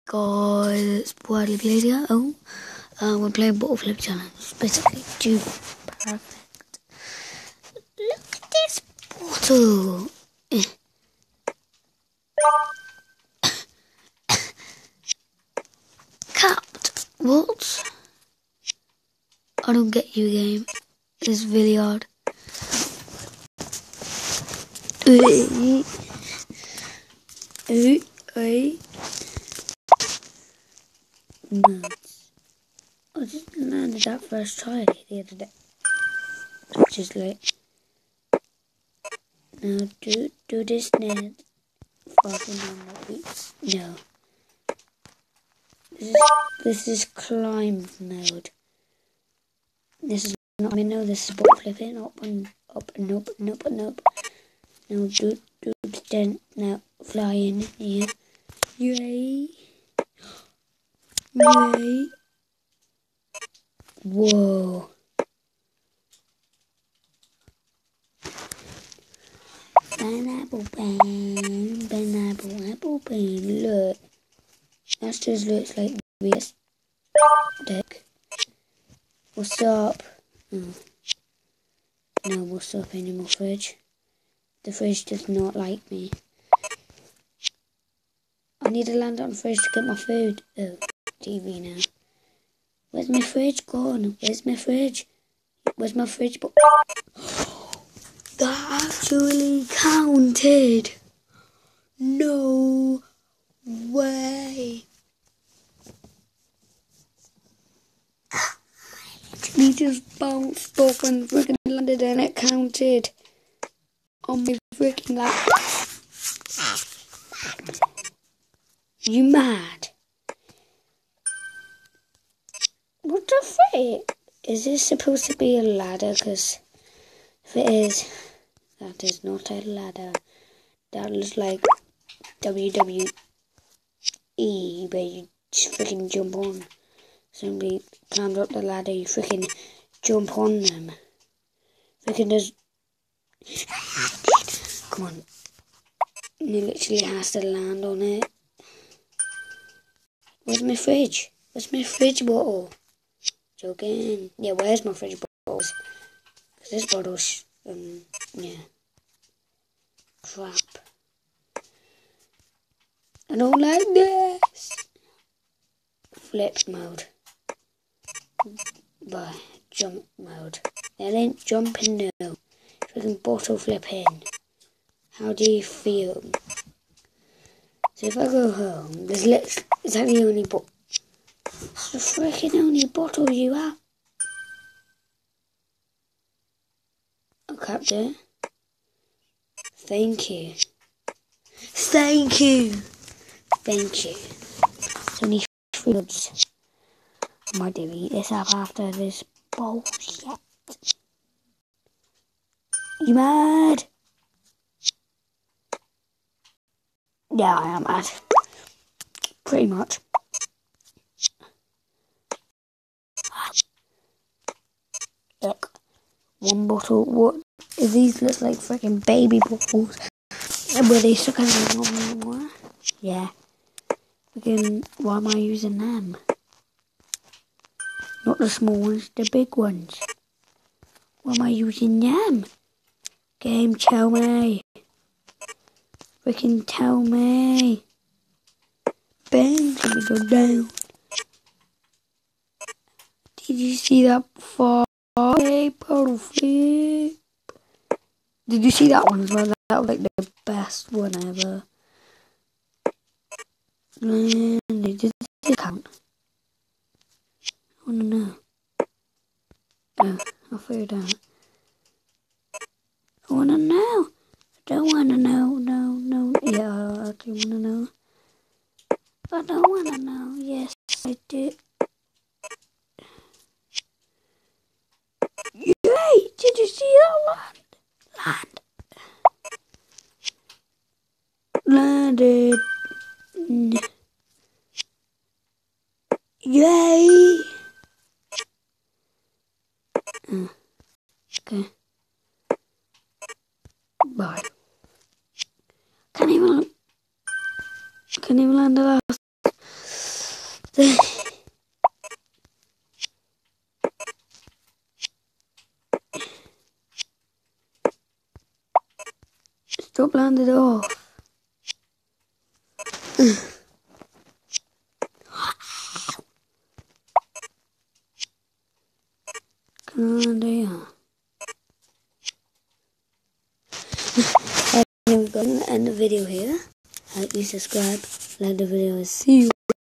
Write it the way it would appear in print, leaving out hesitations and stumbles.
guys, Bradley plays here. We're playing bottle flip challenge. Basically, too perfect. Look at this bottle. Capped. What? I don't get you, game. This is really hard. Nuts. I just landed that first try the other day. Which is like, now do this net. No. This is climb mode. This is not, I know this is bottle flipping, up and up and up and up and up. Now do the dent, now fly in here. Yay. Yay. Whoa. Pineapple pen, apple pen, look. That just looks like this deck. What's up? Oh. No, what's up anymore, fridge? The fridge does not like me. I need to land on the fridge to get my food. Oh, TV now. Where's my fridge gone? Where's my fridge? Where's my fridge? That actually counted. No way. He just bounced off and freaking landed and it counted on my freaking lap. You mad? What the frick? Is this supposed to be a ladder? Because if it is, that is not a ladder. That looks like WWE, where you freaking jump on. Somebody climbed up the ladder, you freaking jump on them. Freaking does. Come on. You literally has to land on it. Where's my fridge? Where's my fridge bottle? Joking. Yeah, where's my fridge bottles? This bottle's, yeah. Crap. I don't like this. Flip mode. By jump mode. That ain't jumping, no. Freaking bottle flipping. How do you feel? So if I go home, is that the only bottle? It's the freaking only bottle you have. I capped it. Thank you. Thank you. Thank you. It's only fruits. I might delete this app after this bullshit. You mad? Yeah, I am mad. Pretty much. Look. One bottle. What? These look like freaking baby bottles. Were they stuck in one? Yeah. Again, why am I using them? Not the small ones, the big ones. Why am I using them? Game, tell me. Freaking tell me. Bang, let me go down. Did you see that before? Hey, bottle flip. Did you see that one as well? That was like the best one ever. And did it count? I wanna know. Oh, I'll figure it out. I wanna know. I don't wanna know. No. Yeah, I actually wanna know. I don't wanna know. Yes, I do. Yay! Did you see that land? Landed. Yay! Okay. Bye. Can't even land the last. Stop landed off. Come on, there. Anyway, we're going to end the video here. Like, you subscribe, like the video, and see you.